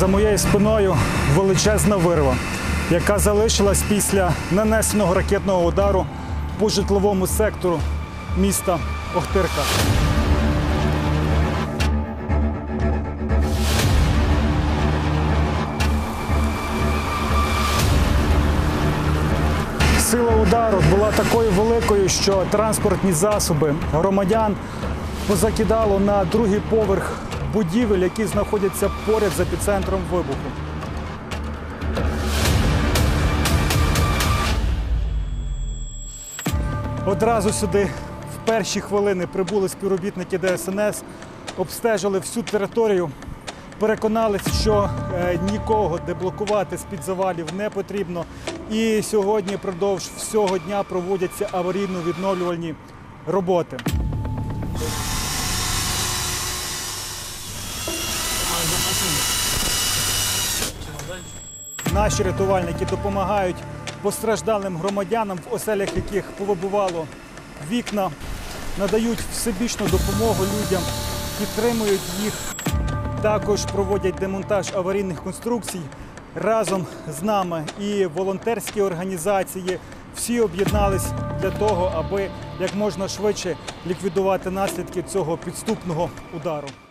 За моєю спиною величезна вирва, яка залишилась після нанесеного ракетного удару по житловому сектору міста Охтирка. Сила удару була такою великою, що транспортні засоби громадян позакидало на другий поверх будівель, які знаходяться поряд з епіцентром вибуху. Одразу сюди в перші хвилини прибули співробітники ДСНС, обстежили всю територію, переконалися, що нікого деблокувати з-під завалів не потрібно. І сьогодні впродовж всього дня проводяться аварійно-відновлювальні роботи. Наші рятувальники допомагають постраждалим громадянам, в оселях яких повибивало вікна, надають всебічну допомогу людям, підтримують їх. Також проводять демонтаж аварійних конструкцій. Разом з нами і волонтерські організації всі об'єднались для того, аби як можна швидше ліквідувати наслідки цього підступного удару.